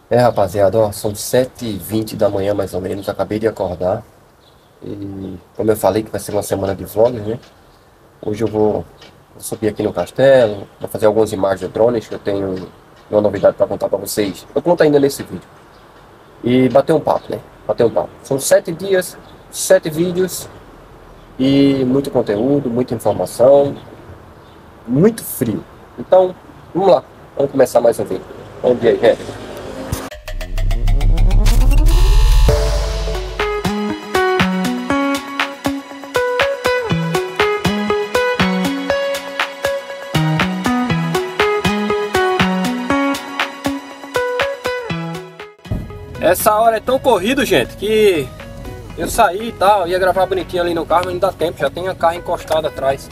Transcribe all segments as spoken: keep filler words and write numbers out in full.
É, rapaziada, ó, são sete e vinte da manhã mais ou menos, acabei de acordar. E como eu falei que vai ser uma semana de vlogs, né? Hoje eu vou, vou subir aqui no castelo, vou fazer algumas imagens de drones que eu tenho uma novidade para contar para vocês. Eu conto ainda nesse vídeo. E bater um papo, né? Bater um papo. São sete dias, sete vídeos e muito conteúdo, muita informação, muito frio. Então, vamos lá, vamos começar mais um vídeo. Bom dia aí, gente. Essa hora é tão corrido, gente, que eu saí e tal, ia gravar bonitinho ali no carro, mas não dá tempo, já tem a carro encostado atrás.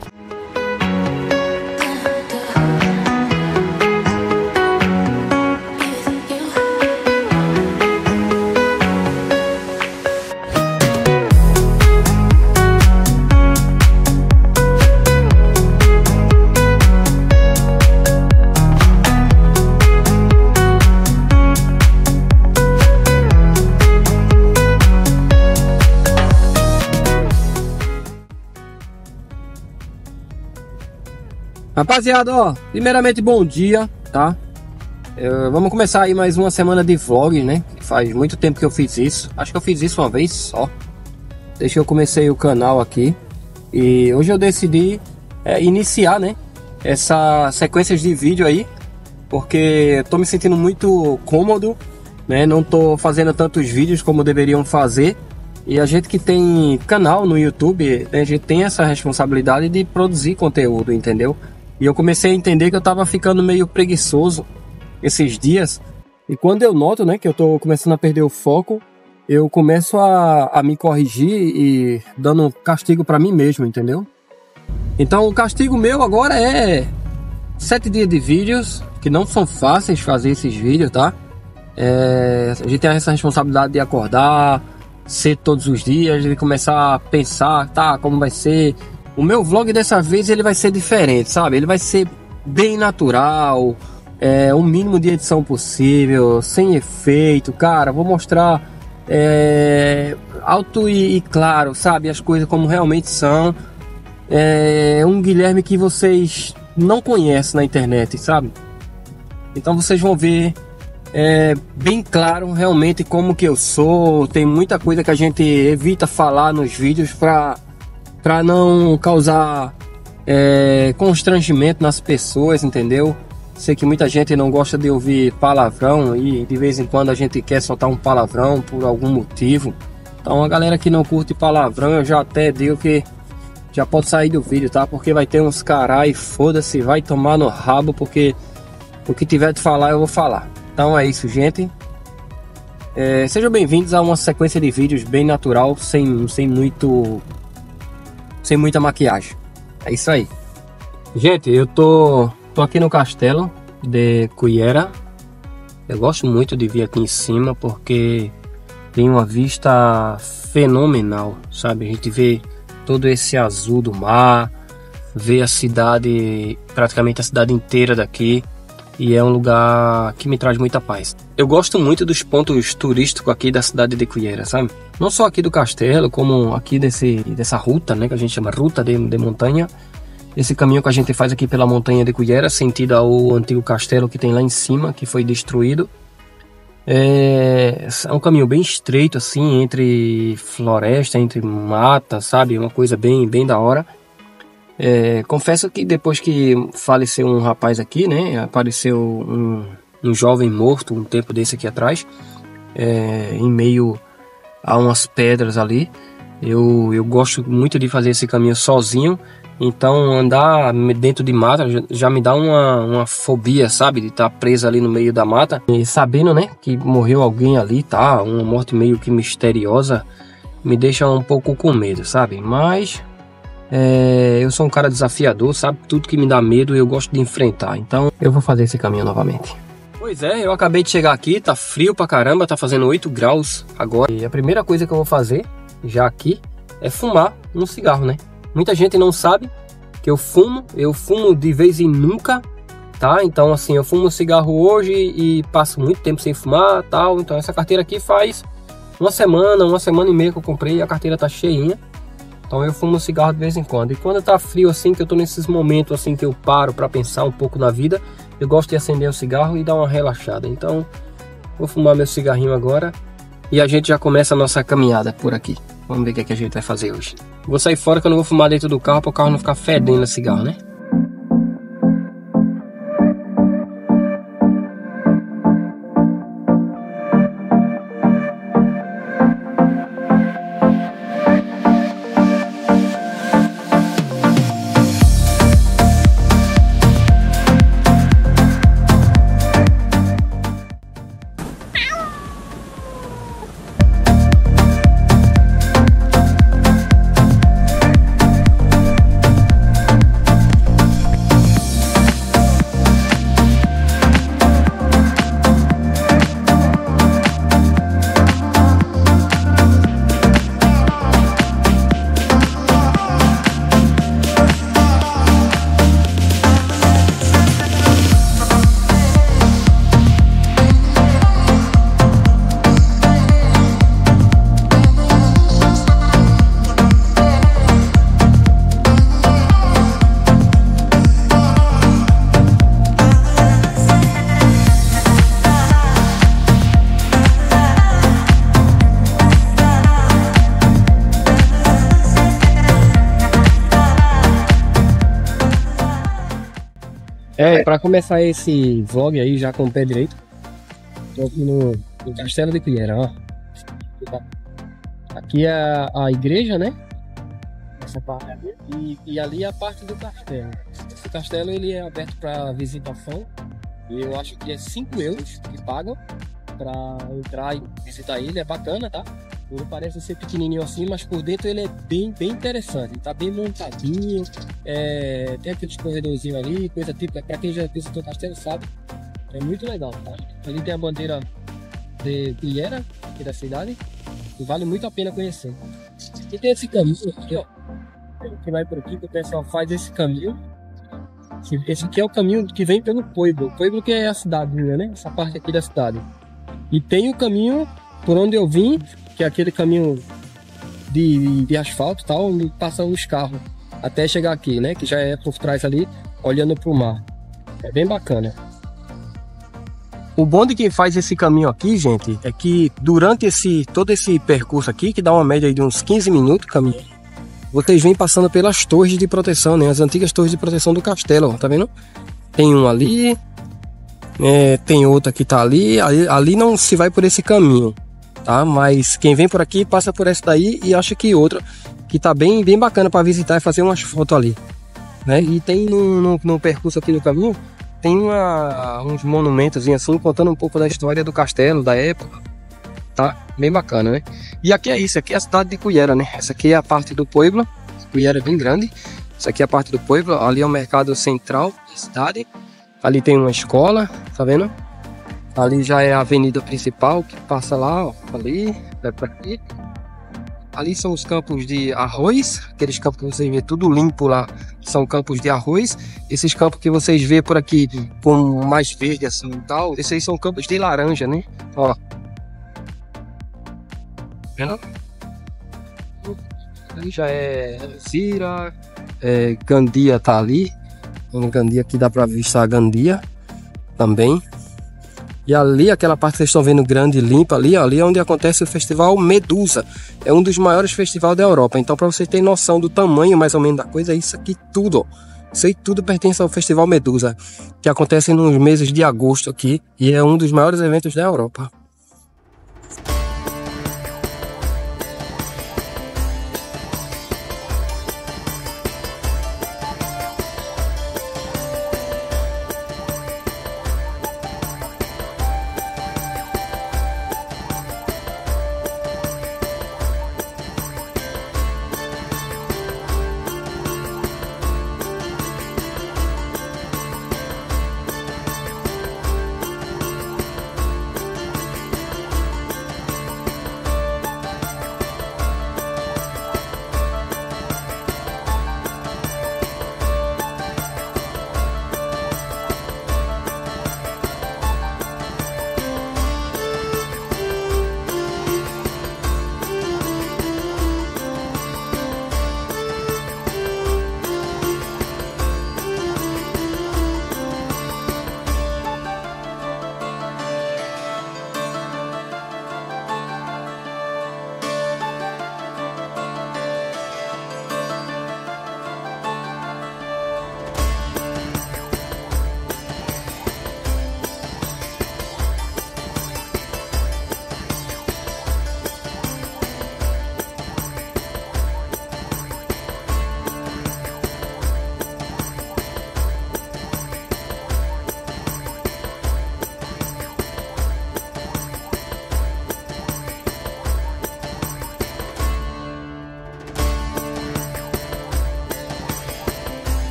Rapaziada, ó, primeiramente bom dia, tá? Eu, vamos começar aí mais uma semana de vlog, né? Faz muito tempo que eu fiz isso. Acho que eu fiz isso uma vez só. Desde que eu comecei o canal aqui. E hoje eu decidi é, iniciar, né? Essa sequências de vídeo aí. Porque eu tô me sentindo muito cômodo, né? Não tô fazendo tantos vídeos como deveriam fazer. E a gente que tem canal no YouTube, né, a gente tem essa responsabilidade de produzir conteúdo, entendeu? E eu comecei a entender que eu tava ficando meio preguiçoso esses dias. E quando eu noto, né, que eu tô começando a perder o foco, eu começo a, a me corrigir e dando um castigo pra mim mesmo, entendeu? Então o castigo meu agora é sete dias de vídeos, que não são fáceis fazer esses vídeos, tá? É, a gente tem essa responsabilidade de acordar cedo todos os dias, de começar a pensar, tá, como vai ser. O meu vlog dessa vez ele vai ser diferente, sabe? Ele vai ser bem natural, é, o mínimo de edição possível, sem efeito, cara. Vou mostrar é, alto e, e claro, sabe? As coisas como realmente são. É um Guilherme que vocês não conhecem na internet, sabe? Então vocês vão ver é, bem claro realmente como que eu sou. Tem muita coisa que a gente evita falar nos vídeos pra para não causar é, constrangimento nas pessoas, entendeu? Sei que muita gente não gosta de ouvir palavrão e de vez em quando a gente quer soltar um palavrão por algum motivo. Então a galera que não curte palavrão, eu já até digo que já pode sair do vídeo, tá? Porque vai ter uns carai, foda-se, vai tomar no rabo, porque o que tiver de falar eu vou falar. Então é isso, gente. É, sejam bem-vindos a uma sequência de vídeos bem natural, sem, sem muito... sem muita maquiagem. É isso aí. Gente, eu tô, tô aqui no castelo de Cullera. Eu gosto muito de vir aqui em cima porque tem uma vista fenomenal, sabe? A gente vê todo esse azul do mar, vê a cidade, praticamente a cidade inteira daqui. E é um lugar que me traz muita paz. Eu gosto muito dos pontos turísticos aqui da cidade de Cullera, sabe? Não só aqui do castelo, como aqui desse, dessa ruta, né? Que a gente chama ruta de, de montanha. Esse caminho que a gente faz aqui pela montanha de Cullera, sentido ao antigo castelo que tem lá em cima, que foi destruído. É, é um caminho bem estreito, assim, entre floresta, entre mata, sabe? Uma coisa bem, bem da hora. É, confesso que depois que faleceu um rapaz aqui, né, apareceu um, um jovem morto um tempo desse aqui atrás, é, em meio a umas pedras ali. Eu, eu gosto muito de fazer esse caminho sozinho, então andar dentro de mata já, já me dá uma, uma fobia, sabe, de estar preso ali no meio da mata. E sabendo, né, que morreu alguém ali, tá, uma morte meio que misteriosa, me deixa um pouco com medo, sabe, mas... É, eu sou um cara desafiador, sabe? Tudo que me dá medo eu gosto de enfrentar. Então eu vou fazer esse caminho novamente. Pois é, eu acabei de chegar aqui, tá frio pra caramba, tá fazendo oito graus agora. E a primeira coisa que eu vou fazer, já aqui, é fumar um cigarro, né? Muita gente não sabe que eu fumo, eu fumo de vez em nunca. tá? Então assim, eu fumo cigarro hoje e passo muito tempo sem fumar, tal. Então essa carteira aqui faz uma semana, uma semana e meia que eu comprei e a carteira tá cheinha. Então eu fumo cigarro de vez em quando. E quando tá frio assim, que eu tô nesses momentos assim que eu paro para pensar um pouco na vida, eu gosto de acender o cigarro e dar uma relaxada. Então vou fumar meu cigarrinho agora e a gente já começa a nossa caminhada por aqui. Vamos ver o que, é que a gente vai fazer hoje. Vou sair fora que eu não vou fumar dentro do carro para o carro não ficar fedendo a cigarro, né? É, para começar esse vlog aí já com o pé direito, tô aqui no, no Castelo de Cuiera, ó. Aqui é a, a igreja, né? Essa parte ali. E, e ali é a parte do castelo. Esse castelo ele é aberto para visitação. E eu acho que é cinco euros que pagam para entrar e visitar ele. É bacana, tá? Ele parece ser pequenininho assim, mas por dentro ele é bem, bem interessante. Ele tá bem montadinho, é, tem aqueles corredorzinhos ali, coisa típica. Para quem já visitou o castelo sabe, é muito legal, tá? Ali tem a bandeira de Cuiera, aqui da cidade, e vale muito a pena conhecer. E tem esse caminho aqui, ó, que vai por aqui, que o pessoal faz esse caminho. Esse aqui é o caminho que vem pelo Pueblo. Pueblo que é a cidadinha, né? Essa parte aqui da cidade. E tem o caminho por onde eu vim, que é aquele caminho de, de asfalto, tal, onde passam os carros até chegar aqui, né? Que já é por trás ali, olhando para o mar. É bem bacana. O bom de quem faz esse caminho aqui, gente, é que durante esse todo esse percurso aqui, que dá uma média de uns quinze minutos caminho, vocês vêm passando pelas torres de proteção, né? As antigas torres de proteção do castelo, ó, tá vendo? Tem um ali, é, tem outra que tá ali, ali, ali não se vai por esse caminho, tá? Mas quem vem por aqui passa por essa daí e acha que outra que tá bem, bem bacana para visitar e fazer umas fotos ali, né? E tem no, no, no percurso aqui no caminho, tem uma, uns monumentos assim, contando um pouco da história do castelo, da época, tá? Bem bacana, né? E aqui é isso, aqui é a cidade de Cuiera, né? Essa aqui é a parte do Pueblo, Cuiera é bem grande. Essa aqui é a parte do Pueblo, ali é o mercado central da cidade. Ali tem uma escola, tá vendo? Ali já é a avenida principal que passa lá, ó, ali, vai pra aqui. Ali são os campos de arroz, aqueles campos que vocês vê tudo limpo lá, são campos de arroz. Esses campos que vocês vê por aqui com mais verde assim e tal, esses aí são campos de laranja, né? Ó. Vendo? Ali já é Zira, é, Gandia tá ali. No Gandia aqui dá pra avistar a Gandia também. E ali, aquela parte que vocês estão vendo grande e limpa ali, ó, ali é onde acontece o festival Medusa. É um dos maiores festivais da Europa. Então, para vocês terem noção do tamanho mais ou menos da coisa, isso aqui tudo, ó. Isso aí tudo pertence ao festival Medusa, que acontece nos meses de agosto aqui. E é um dos maiores eventos da Europa.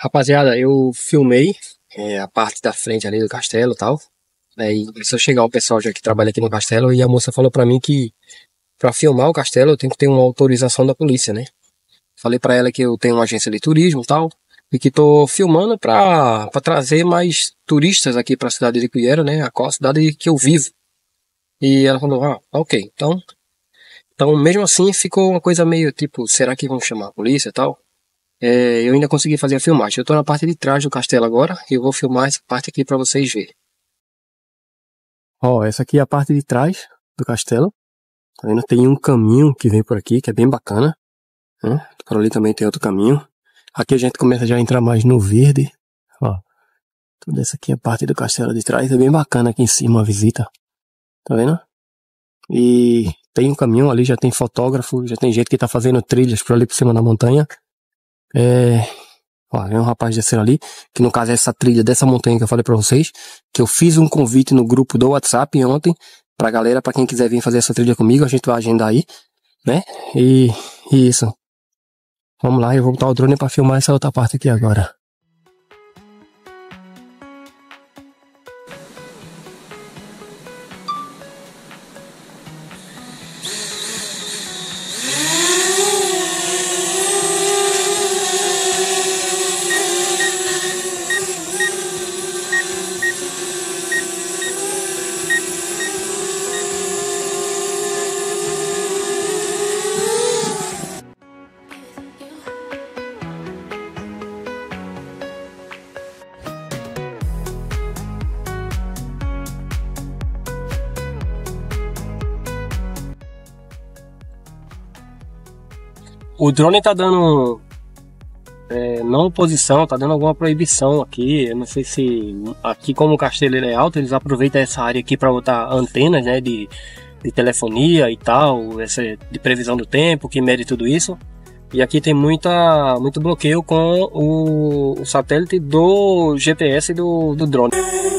Rapaziada, eu filmei é, a parte da frente ali do castelo e tal. Aí começou a chegar o pessoal já que trabalha aqui no castelo e a moça falou pra mim que pra filmar o castelo eu tenho que ter uma autorização da polícia, né? Falei pra ela que eu tenho uma agência de turismo e tal, e que tô filmando pra, pra trazer mais turistas aqui pra cidade de Ipueiras, né? A qual cidade que eu vivo. E ela falou, ah, ok, então... Então, mesmo assim, ficou uma coisa meio tipo, será que vão chamar a polícia e tal? É, eu ainda consegui fazer a filmagem. Eu tô na parte de trás do castelo agora, e eu vou filmar essa parte aqui pra vocês verem. Ó, essa aqui é a parte de trás do castelo. Tá vendo? Tem um caminho que vem por aqui, que é bem bacana. Né? Por ali também tem outro caminho. Aqui a gente começa já a entrar mais no verde. Ó, toda essa aqui é a parte do castelo de trás. É bem bacana aqui em cima a visita. Tá vendo? E tem um caminho ali, já tem fotógrafo, já tem gente que tá fazendo trilhas por ali por cima da montanha. É... Ó, é um rapaz descendo ali, que no caso é essa trilha dessa montanha que eu falei pra vocês, que eu fiz um convite no grupo do WhatsApp ontem, pra galera, pra quem quiser vir fazer essa trilha comigo, a gente vai agendar aí, né? E, e isso. Vamos lá, eu vou botar o drone pra filmar essa outra parte aqui agora. O drone tá dando é, não posição, tá dando alguma proibição aqui. Eu não sei se aqui, como o castelo ele é alto, eles aproveitam essa área aqui para botar antenas, né, de, de telefonia e tal, essa de previsão do tempo, que mede tudo isso. E aqui tem muita, muito bloqueio com o, o satélite do G P S do, do drone.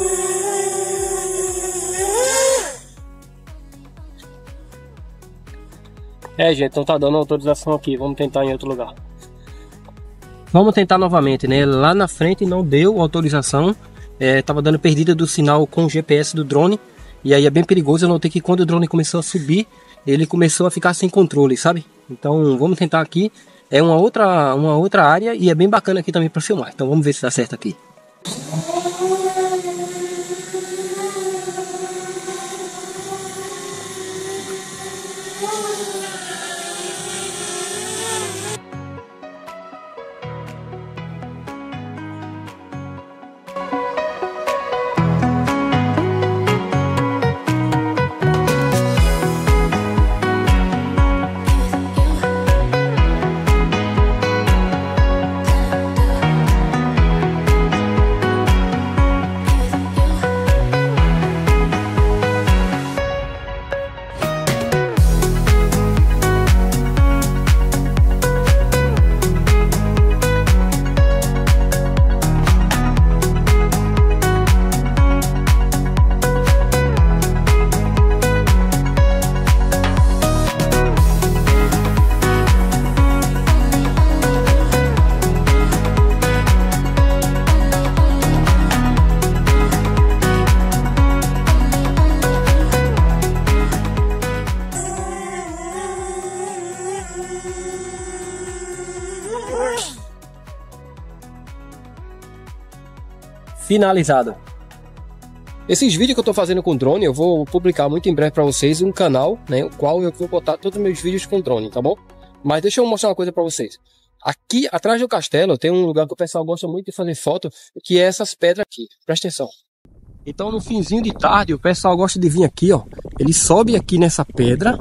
É, gente, então tá dando autorização aqui, vamos tentar em outro lugar. Vamos tentar novamente, né? Lá na frente não deu autorização, é, tava dando perdida do sinal com o G P S do drone. E aí é bem perigoso, eu notei que quando o drone começou a subir, ele começou a ficar sem controle, sabe? Então vamos tentar aqui, é uma outra, uma outra área e é bem bacana aqui também para filmar. Então vamos ver se dá certo aqui. Finalizado. Esses vídeos que eu tô fazendo com drone, eu vou publicar muito em breve para vocês um canal, né, o qual eu vou botar todos os meus vídeos com drone, tá bom? Mas deixa eu mostrar uma coisa para vocês. Aqui atrás do castelo tem um lugar que o pessoal gosta muito de fazer foto, que é essas pedras aqui. Presta atenção. Então no finzinho de tarde o pessoal gosta de vir aqui, ó. Ele sobe aqui nessa pedra.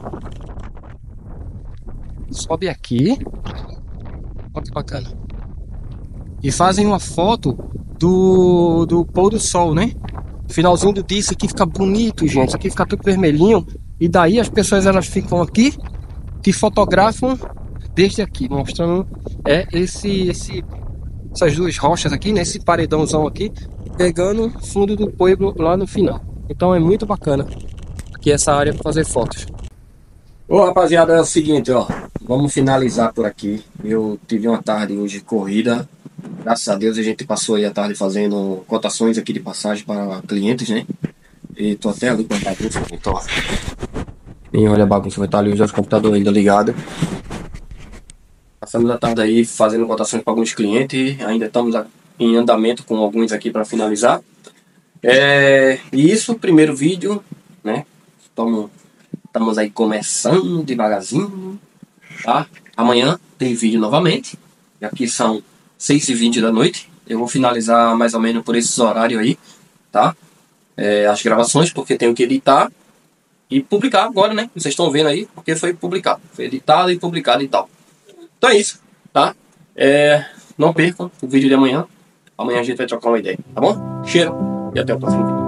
Sobe aqui. Olha que bacana. E fazem uma foto do, do pôr do sol, né? Finalzinho do dia, isso aqui fica bonito, gente. Isso aqui fica tudo vermelhinho. E daí as pessoas elas ficam aqui, te fotografam desde aqui, mostrando é, esse, esse, essas duas rochas aqui, né? Esse paredãozão aqui, pegando o fundo do pueblo lá no final. Então é muito bacana aqui essa área para fazer fotos. Ô rapaziada, é o seguinte, ó. Vamos finalizar por aqui. Eu tive uma tarde hoje corrida. Graças a Deus a gente passou aí a tarde fazendo cotações aqui de passagem para clientes, né? E tô até ali com a bagunça, então, e olha a bagunça, vai estar ali os computadores ainda ligados. Passamos a tarde aí fazendo cotações para alguns clientes, ainda estamos em andamento com alguns aqui para finalizar. É, e isso, primeiro vídeo, né? Estamos, estamos aí começando devagarzinho, tá? Amanhã tem vídeo novamente, e aqui são seis e vinte da noite. Eu vou finalizar mais ou menos por esses horários aí, tá? É, as gravações, porque tenho que editar e publicar agora, né? Vocês estão vendo aí, porque foi publicado, foi editado e publicado e tal. Então é isso, tá? É, não percam o vídeo de amanhã. Amanhã a gente vai trocar uma ideia, tá bom? Cheiro e até o próximo vídeo.